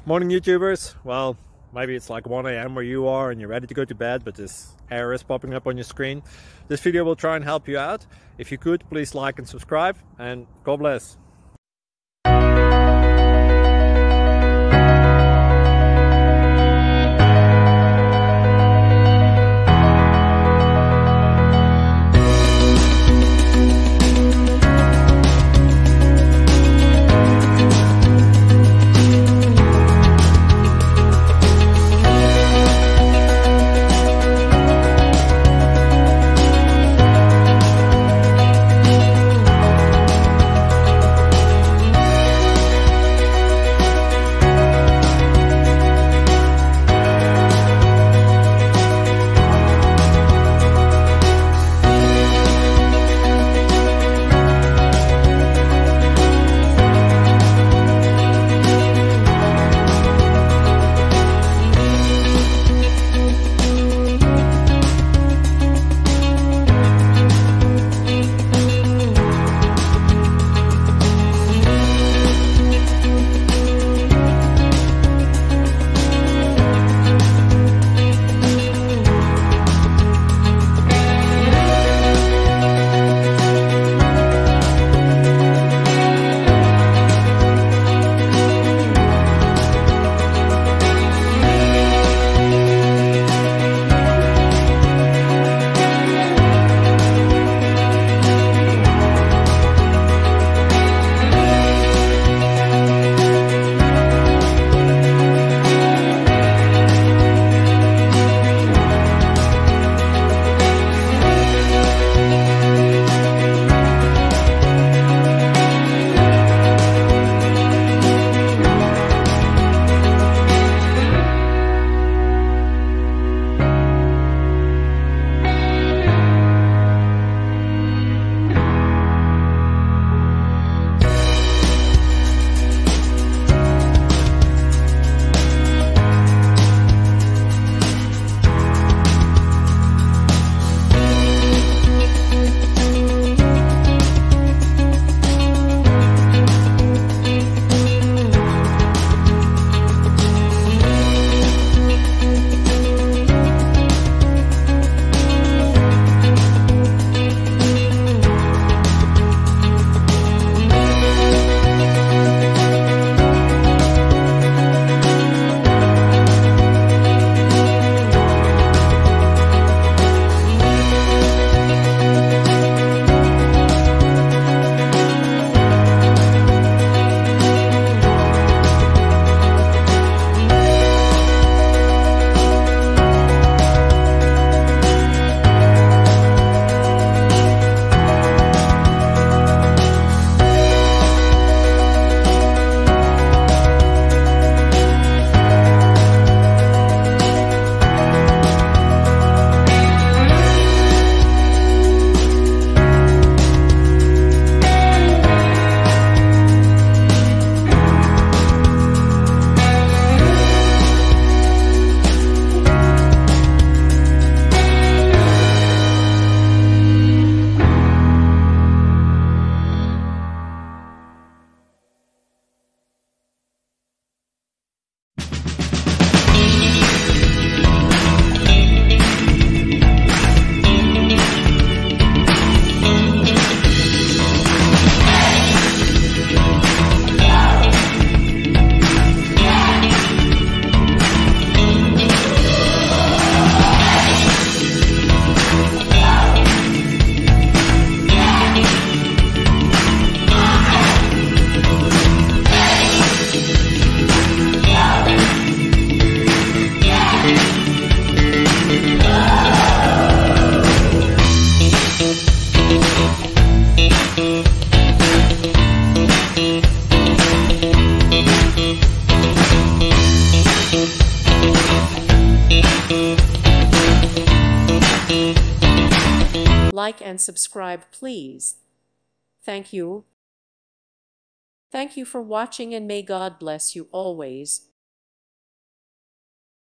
Morning YouTubers. Well, maybe it's like 1 a.m. where you are and you're ready to go to bed, but this error is popping up on your screen. This video will try and help you out. If you could, please like and subscribe, and God bless. Like and subscribe, please. Thank you. Thank you for watching, and may God bless you always.